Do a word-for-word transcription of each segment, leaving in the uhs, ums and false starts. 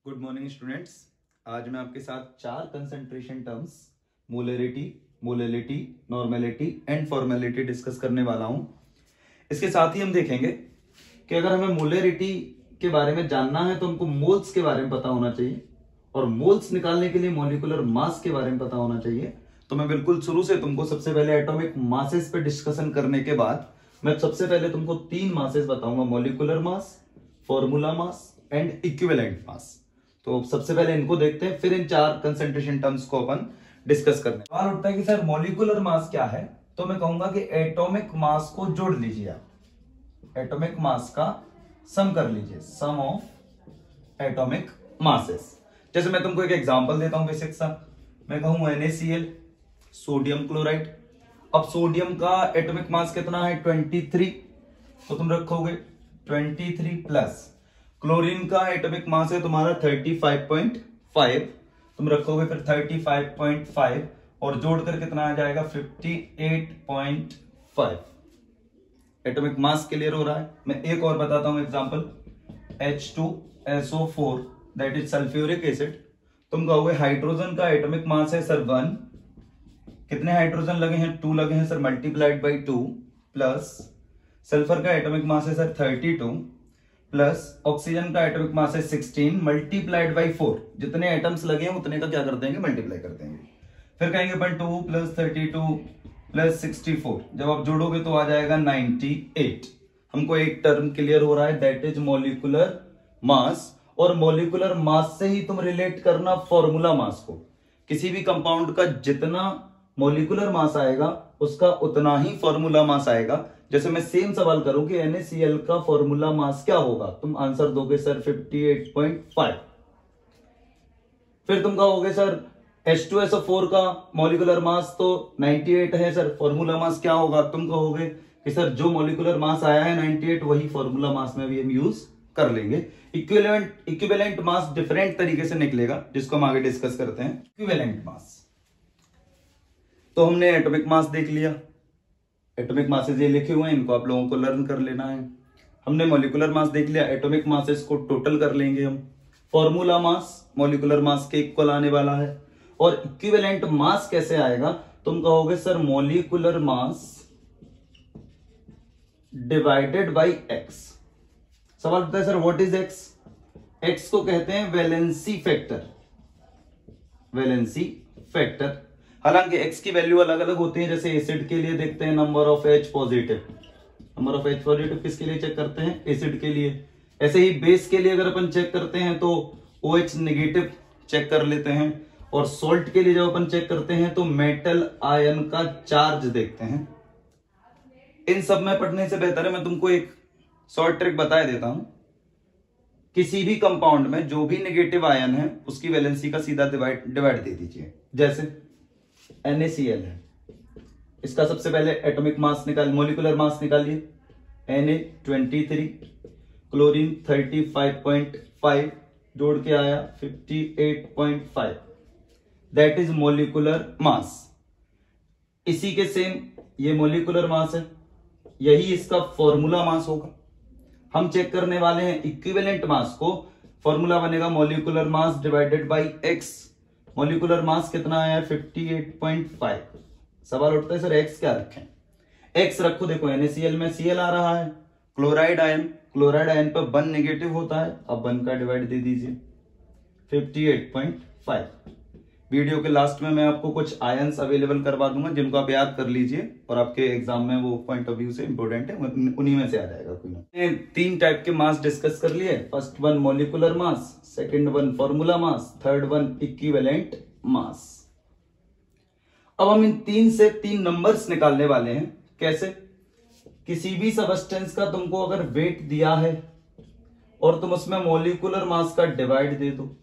Good morning students. आज मैं आपके साथ चार concentration terms molarity, molality, normality and formality discuss करने वाला हूं। इसके साथ ही हम देखेंगे कि अगर हमें मोलरिटी के बारे में जानना है तो हमको मोल्स के बारे में पता होना चाहिए और मोल्स निकालने के लिए मॉलिक्यूलर मास के बारे में पता होना चाहिए। तो मैं बिल्कुल शुरू से तुमको सबसे पहले एटॉमिक मासेस पे डिस्कशन करने के बाद मैं सबसे पहले तुमको तीन मासेस बताऊंगा, molecular mass, formula mass and equivalent mass. तो सबसे पहले इनको देखते हैं, फिर इन चार कंसंट्रेशन टर्म्स को अपन डिस्कस करते हैं। सवाल उठता है कि सर मॉलिक्यूलर मास क्या है, तो मैं कहूंगा कि एटॉमिक मास को जोड़ लीजिए आप, एटॉमिक मास का सम कर लीजिए, सम ऑफ एटॉमिक मासेस। जैसे मैं तुमको एक एग्जांपल देता हूं बेसिक सा, मैं कहूं N A C L, sodium chloride. अब सोडियम का एटॉमिक मास कितना है, तेईस, तो तुम रखोगे तेईस प्लस क्लोरीन का एटॉमिक मास है तुम्हारा पैंतीस पॉइंट पाँच, तुम रखोगे फिर पैंतीस पॉइंट पाँच और जोड़कर कितना आ जाएगा अट्ठावन पॉइंट पाँच। एटॉमिक मास क्लियर हो रहा है। मैं एक और बताता हूं example, H two S O four that is sulphuric acid. तुम कहोगे हाइड्रोजन का एटॉमिक मास है सर वन, कितने हाइड्रोजन लगे हैं, टू लगे हैं sir, multiplied by two, plus sulphur का एटॉमिक मास है sir thirty two, plus oxygen का एटॉमिक मास है सोलह मल्टीप्लाइड बाई फोर, जितने एटम्स लगे हैं उतने का क्या कर देंगे, मल्टीप्लाई कर देंगे। फिर कहेंगे अपन two plus thirty two plus sixty four, जब आप जोड़ोगे तो आ जाएगा अट्ठानवे। हमको एक टर्म क्लियर हो रहा है, दैट इज मॉलिक्यूलर मास। और मॉलिक्यूलर मास से ही तुम रिलेट करना फॉर्मूला मास को। किसी भी कंपाउंड का जितना मॉलिक्यूलर मास आएगा उसका उतना ही फॉर्मूला मास आएगा। जैसे मैं सेम सवाल करूं कि एन ए सी एल का फॉर्मूला मास क्या होगा, तुम आंसर दोगे सर अट्ठावन पॉइंट पाँच। फिर तुम कहोगे sir H two S O four का मॉलिक्यूलर मास तो अट्ठानवे है सर, फॉर्मूला मास क्या होगा, तुम कहोगे कि सर जो मॉलिक्यूलर मास आया है अट्ठानवे वही फॉर्मूला मास में भी हम यूज कर लेंगे। इक्विवेलेंट इक्विवेलेंट मास डिफरेंट तरीके से निकलेगा, जिसको हम आगे डिस्कस करते हैं। इक्विवेलेंट मास, तो हमने एटॉमिक मास देख लिया, एटॉमिक मासेस ये लिखे हुए हैं, इनको आप लोगों को लर्न कर लेना है। हमने मॉलिक्यूलर मास देख लिया, एटॉमिक मासेस को टोटल कर लेंगे हम। फॉर्मूला मास मॉलिक्यूलर मास के इक्वल आने वाला है। और इक्विवेलेंट मास कैसे आएगा, तुम कहोगे sir molecular mass divided by X. सवाल उठता है sir what is X, X को कहते हैं वैलेंसी फैक्टर, वैलेंसी फैक्टर। हालांकि x की वैल्यू अलग अलग होती है, जैसे एसिड के लिए देखते हैं number of H positive, number of H positive किसके लिए चेक करते हैं, एसिड के लिए। ऐसे ही बेस के लिए अगर अपन चेक करते हैं तो OH नेगेटिव चेक कर लेते हैं, और सोल्ट के लिए जब अपन चेक करते हैं तो मेटल आयन का चार्ज देखते हैं। इन सब में पढ़ने से बेहतर है मैं तुमको एक शॉर्ट ट्रिक बता देता हूं। किसी भी कंपाउंड में जो भी नेगेटिव आयन है उसकी वैलेंसी का सीधा डिवाइड डिवाइड दे दीजिए। जैसे एन ए सी एल है, इसका सबसे पहले एटॉमिक मास निकाल, मॉलिक्यूलर मास निकालिए, एन ए तेईस, क्लोरीन पैंतीस पॉइंट पाँच, जोड़ के आया अट्ठावन पॉइंट पाँच, दैट इज मॉलिक्यूलर मास। इसी के सेम ये मॉलिक्यूलर मास है, यही इसका फॉर्मूला मास होगा। हम चेक करने वाले हैं इक्विवेलेंट मास को, फॉर्मूला बनेगा molecular mass divided by X. Molecular mass कितना आया है अट्ठावन पॉइंट पाँच। सवाल उठता है सर एक्स क्या रखें, एक्स रखो, देखो एन ए सी एल में Cl आ रहा है, क्लोराइड आयन, क्लोराइड आयन पर वन नेगेटिव होता है, अब वन का डिवाइड दे दीजिए अट्ठावन पॉइंट पाँच। वीडियो के लास्ट में मैं आपको कुछ आयंस अवेलेबल करवा दूंगा जिनको आप याद कर लीजिए और आपके एग्जाम में वो पॉइंट ऑफ व्यू से इंपॉर्टेंट है, उन्हीं में से आ जाएगा कोई ना। तीन टाइप के मास डिस्कस कर लिए, first one molecular mass, second one formula mass, third one equivalent mass. अब हम इन तीन से तीन नंबर्स निकालने वाले हैं। कैसे, किसी भी सबस्टेंस का तुमको अगर वेट दिया है और तुम उसमें मॉलिक्यूलर मास का डिवाइड दे दो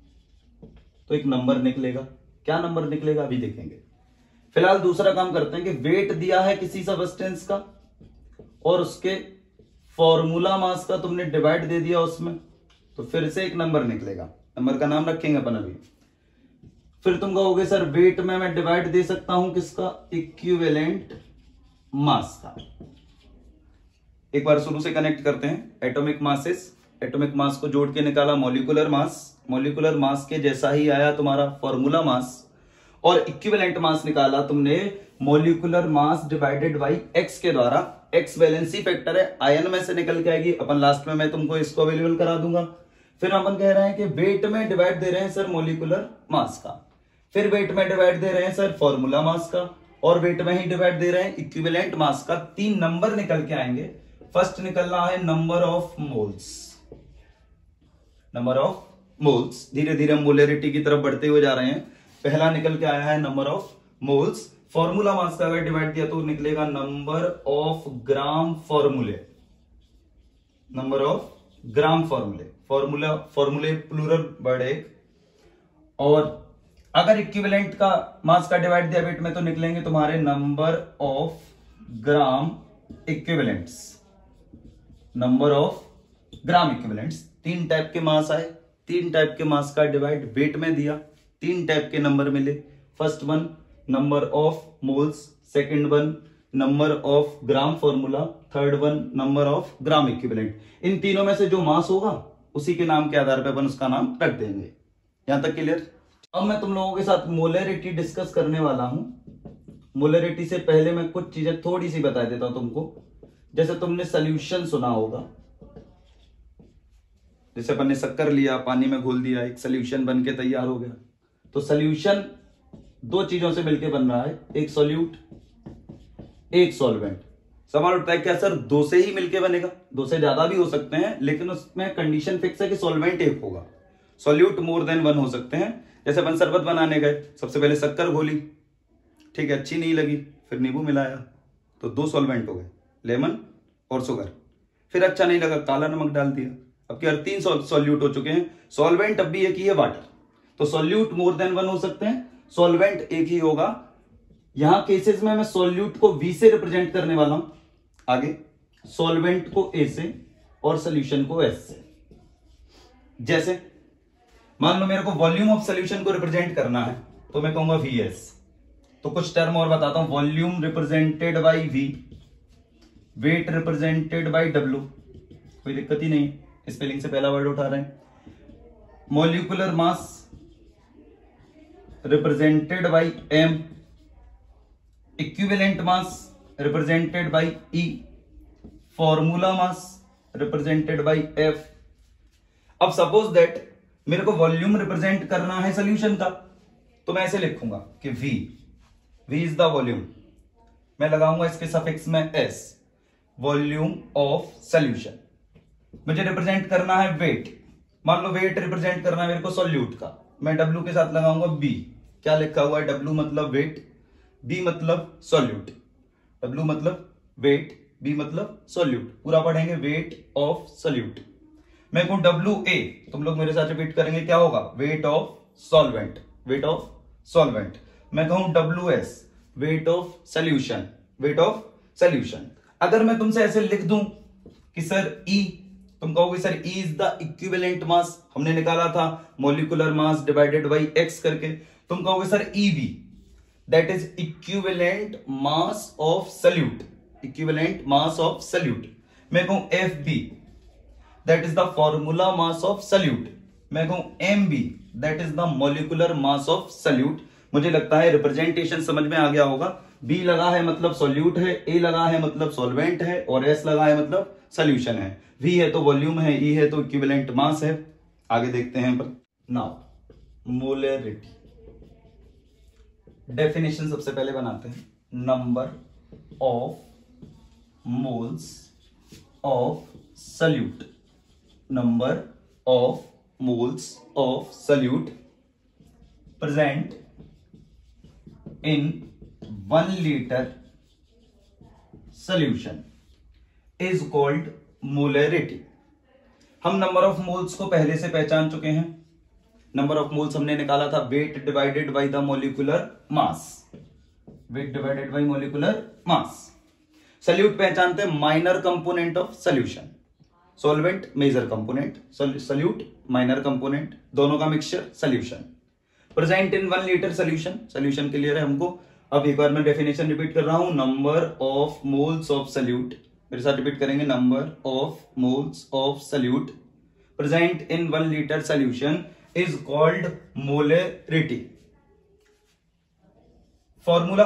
तो एक नंबर निकलेगा। क्या नंबर निकलेगा अभी देखेंगे। फिलहाल दूसरा काम करते हैं कि वेट दिया है किसी सबस्टेंस का और उसके फॉर्मूला मास का तुमने डिवाइड दे दिया उसमें, तो फिर से एक नंबर निकलेगा। नंबर का नाम रखेंगे अपन अभी। फिर तुम कहोगे सर वेट में मैं डिवाइड दे सकता हूं किसका, इक्विवेलेंट मास का। एक बार शुरू से कनेक्ट करते हैं, एटॉमिक मासेस, एटॉमिक मास को जोड़ के निकाला मॉलिक्यूलर मास, मॉलिक्यूलर मास के जैसा ही आया तुम्हारा फॉर्मूला मास, और इक्विवेलेंट मास निकाला तुमने molecular mass divided by X के द्वारा। एक्स वैलेंसी फैक्टर है, आयन में से निकल के आएगी, अपन लास्ट में मैं तुमको इसको अवेलेबल करा दूंगा। फिर अपन कह रहे हैं कि वेट में डिवाइड दे रहे हैं सर मॉलिक्यूलर मास का, फिर वेट में डिवाइड दे रहे हैं सर फॉर्मूला मास का, और वेट में ही डिवाइड दे रहे हैं इक्विवेलेंट मास का। तीन नंबर निकल के आएंगे। फर्स्ट निकलना है number of moles, number of moles. धीरे धीरे हम मोलरिटी की तरफ बढ़ते हुए जा रहे हैं। पहला निकल के आया है number of moles. Formula mass का अगर डिवाइड दिया तो निकलेगा नंबर ऑफ ग्राम फॉर्मूले, नंबर ऑफ ग्राम फॉर्मूले। फॉर्मूला फॉर्मूले प्लूरल वर्ड है। और अगर इक्विवेलेंट का मास का डिवाइड दिया वेट में तो निकलेंगे तुम्हारे number of gram equivalents, number of gram equivalents. तीन टाइप के मास आए, तीन टाइप के मास का डिवाइड वेट में दिया, तीन टाइप के नंबर मिले। First one number of moles, second one number of gram formula, third one number of gram equivalent. इन तीनों में से जो मास होगा उसी के नाम के आधार पर अपन उसका नाम रख देंगे। यहां तक क्लियर? अब मैं तुम लोगों के साथ मोलरिटी डिस्कस करने वाला हूं। मोलरिटी से पहले मैं कुछ चीजें थोड़ी सी बता देता हूं तुमको। जैसे तुमने सोल्यूशन सुना होगा, जैसे अपन ने शक्कर लिया, पानी में घोल दिया, एक सोल्यूशन बन के तैयार हो गया। तो सोल्यूशन दो चीजों से मिलकर बन रहा है, एक सॉल्यूट, एक सॉल्वेंट। सवाल उठता है क्या सर दो से ही मिलके बनेगा? दो से ज्यादा भी हो सकते हैं, लेकिन उसमें कंडीशन फिक्स है कि सॉल्वेंट एक होगा। सॉल्यूट मोर देन वन हो सकते हैं। जैसे अपन शरबत बनाने गए, सबसे पहले शक्कर घोली, ठीक है, अच्छी नहीं लगी, फिर नींबू मिलाया, तो दो सॉल्वेंट हो गए, लेमन और शुगर। फिर अच्छा नहीं लगा, काला नमक डाल दिया, अब क्या तीन सॉल्यूट हो चुके हैं। सॉल्वेंट अब भी एक ही है, वाटर। तो सॉल्यूट मोर देन वन हो सकते हैं, सॉल्वेंट एक ही होगा। यहां केसेस में मैं सॉल्यूट को वी से रिप्रेजेंट करने वाला हूं, आगे सॉल्वेंट को ए से और सोल्यूशन को एस से। जैसे मान लो मेरे को वॉल्यूम ऑफ सोल्यूशन को रिप्रेजेंट करना है तो मैं कहूंगा वी एस। तो कुछ टर्म और बताता हूं। Volume represented by V, weight represented by W, कोई दिक्कत ही नहीं, स्पेलिंग से पहला वर्ड उठा रहे हैं। Molecular mass represented by M, equivalent mass represented by E, formula mass represented by F. अब सपोज दैट मेरे को वॉल्यूम रिप्रेजेंट करना है सोल्यूशन का, तो मैं ऐसे लिखूंगा कि V, V is the volume, मैं लगाऊंगा इसके सफिक्स में S, वॉल्यूम ऑफ सोल्यूशन। मुझे रिप्रेजेंट करना है वेट, मान लो वेट रिप्रेजेंट करना है मेरे को सॉल्यूट का, मैं W के साथ लगाऊंगा B। क्या लिखा हुआ है? W मतलब वेट, B मतलब सॉल्यूट। W मतलब वेट, B मतलब सॉल्यूट। पूरा पढ़ेंगे, वेट ऑफ सॉल्यूट। मैं कहूं डब्ल्यू ए, तुम लोग मेरे साथ रिपीट करेंगे, क्या होगा? Weight of solvent, weight of solvent. मैं कहूं W S, weight of solution, weight of solution. अगर मैं तुमसे ऐसे लिख दूं कि सर ई, तुम कहोगे sir E is the equivalent mass, हमने निकाला था molecular mass divided by X करके। तुम कहोगे sir E B, that is equivalent mass of solute, equivalent mass of solute. मैं कहूं F B, that is the formula mass of solute। मैं कहूं M B, that is the molecular mass of solute। मुझे लगता है representation समझ में आ गया होगा। B लगा है मतलब सॉल्यूट है, A लगा है मतलब सॉल्वेंट है, और S लगा है मतलब सोल्यूशन है। V है तो वॉल्यूम है, E है तो इक्विवेलेंट मास है। आगे देखते हैं पर। नाउ मोलरिटी डेफिनेशन सबसे पहले बनाते हैं। Number of moles of solute, number of moles of solute present in one liter solution is called molarity। हम नंबर ऑफ मोल्स को पहले से पहचान चुके हैं। नंबर ऑफ मोल्स हमने निकाला था weight divided by the molecular mass, weight divided by molecular mass. Solute पहचानते हैं minor component of solution, solvent major component, solute minor component, दोनों का mixture solution. Present in one litre solution, solution clear है हमको। अब एक बार मैं definition repeat कर रहा हूं। Number of moles of solute, मेरे साथ रिपीट करेंगे, number of moles of solute present in one litre solution is called molarity. Formula,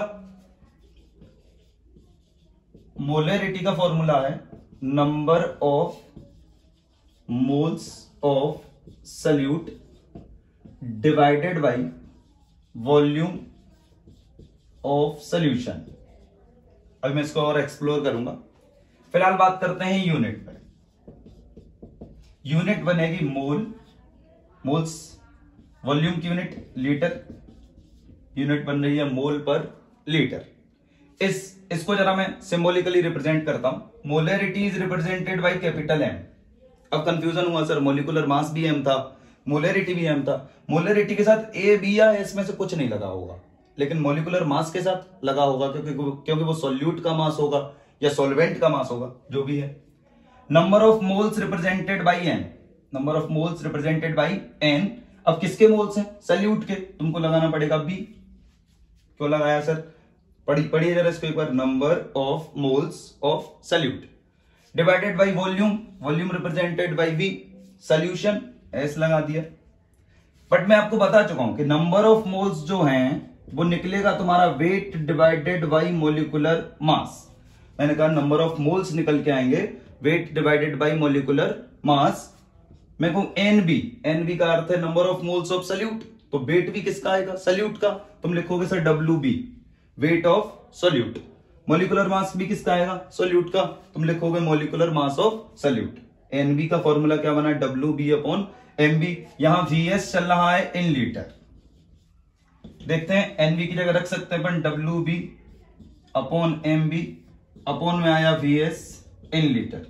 molarity का फॉर्मूला है number of moles of solute divided by volume of solution. अभी मैं इसको और explore करूंगा। फिलहाल बात करते हैं यूनिट पर। यूनिट बनेगी मोल, मोल्स वॉल्यूम की यूनिट लीटर, यूनिट बन रही है मोल पर लीटर। इस इसको जरा मैं सिंबॉलिकली रिप्रेजेंट करता हूं। Molarity is represented by capital M. अब कंफ्यूजन हुआ सर, मोलिकुलर मास भी एम था, मोलेरिटी भी एम था। मोलेरिटी के साथ ए बी या एस में से कुछ नहीं लगा होगा, लेकिन मोलिकुलर मास के साथ लगा होगा, क्योंकि क्योंकि वो सॉल्यूट का मास होगा या सॉल्वेंट का मास होगा, जो भी है। Number of moles represented by N, number of moles represented by N. अब किसके मोल्स हैं? सल्यूट के। तुमको लगाना पड़ेगा बी। क्यों लगाया सर? पढ़ी पढ़िए जरा इसको एक बार। Number of moles of solute divided by volume, volume represented by V, solution S लगा दिया। बट मैं आपको बता चुका हूं कि नंबर ऑफ मोल्स जो हैं वो निकलेगा तुम्हारा weight divided by molecular mass. मैंने कहा नंबर ऑफ मोल्स निकल के आएंगे weight divided by molecular mass. मैं कहूं एनबी, एनबी का अर्थ है number of moles of solute, तो वेट भी किसका आएगा? सल्यूट का। तुम लिखोगे sir W B, weight of solute. Molecular mass भी किसका आएगा? सल्यूट का। तुम लिखोगे molecular mass of solute. N B का फॉर्मूला क्या बना? W B upon MB. यहां वीएस चल रहा है इन लीटर। देखते हैं, एनबी की जगह रख सकते हैं अपन W B upon M B, upon में आया V S in litre.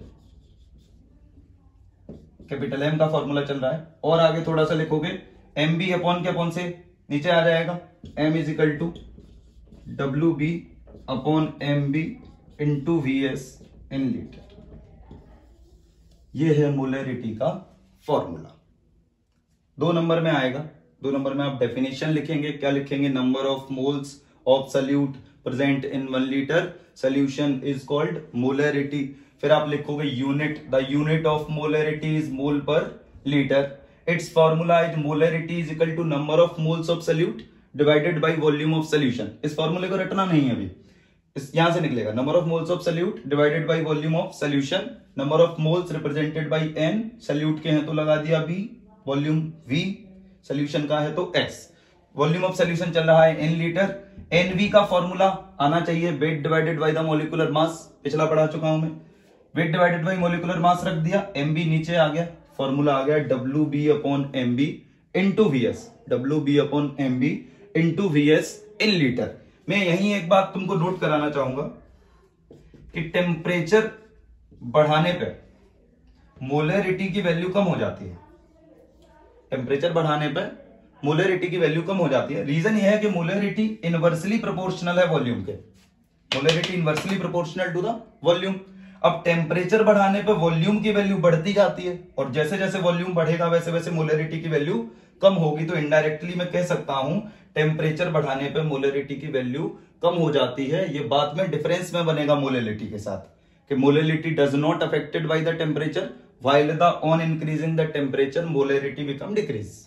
Capital M का फॉर्मूला चल रहा है। और आगे थोड़ा सा लिखोगे एम बी अपॉन के अपॉन से नीचे आ जाएगा M is equal to W B upon M B into V S in litre. यह है मोलेरिटी का फॉर्मूला। दो नंबर में आएगा। दो नंबर में आप डेफिनेशन लिखेंगे। क्या लिखेंगे? Number of moles of solute present in one litre solution is called molarity. फिर आप लिखोगे unit, the unit of molarity is mole per litre. It's formula is molarity is equal to number of moles of solute divided by volume of solution. इस फॉर्मूले को रटना नहीं है अभी, इस यहां से निकलेगा number of moles of solute divided by volume of solution. Number of moles represented by N, solute के हैं तो लगा दिया बी, वॉल्यूम वी, सॉल्यूशन का है तो एक्स। वॉल्यूम ऑफ सॉल्यूशन चल रहा है इन लीटर। एनवी का फॉर्मूला आना चाहिए weight divided by the molecular mass, पिछला पढ़ा चुका हूं मैं। Weight divided by molecular mass रख दिया, एमबी नीचे आ गया, फॉर्मूला आ गया W B upon M B into V S, W B upon M B into V S in litre. मैं यही एक बात तुमको नोट कराना चाहूंगा कि टेम्परेचर बढ़ाने पर मोलेरिटी की वैल्यू कम हो जाती है। टेम्परेचर बढ़ाने पर मोलेरिटी की वैल्यू कम हो जाती है। रीजन यह है कि मोलेरिटी इनवर्सली प्रोपोर्शनल है वॉल्यूम के। Molarity inversely proportional to the volume. अब टेम्परेचर बढ़ाने पर वॉल्यूम की वैल्यू बढ़ती जाती है, और जैसे जैसे वॉल्यूम बढ़ेगा वैसे वैसे मोलेरिटी की वैल्यू कम होगी। तो इनडायरेक्टली मैं कह सकता हूं टेम्परेचर बढ़ाने पर मोलेरिटी की वैल्यू कम हो जाती है। ये बाद में डिफरेंस में बनेगा मोलेरिटी के साथ कि molarity does not affected by the temperature, while the on increasing the temperature molarity become decrease।